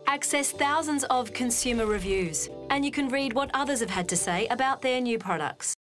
Access thousands of consumer reviews, and you can read what others have had to say about their new products.